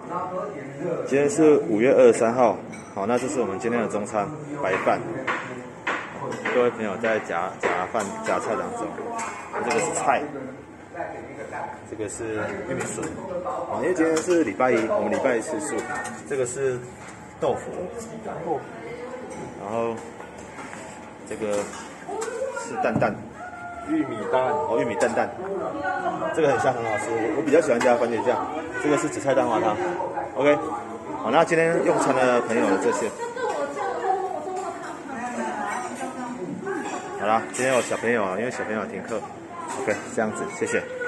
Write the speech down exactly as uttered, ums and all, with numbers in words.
今天是五月二十三号，好，那这是我们今天的中餐白饭。各位朋友在夹夹饭夹菜当中，这个是菜，这个是玉米笋。好，因为今天是礼拜一，我们礼拜一吃素。这个是豆腐，然后这个是蛋蛋。 玉米蛋哦，玉米蛋蛋，这个很香，很好吃。我我比较喜欢加番茄酱。这个是紫菜蛋花汤 ，OK。好，那今天用餐的朋友这些。好啦，今天有小朋友啊，因为小朋友停课 ，OK， 这样子，谢谢。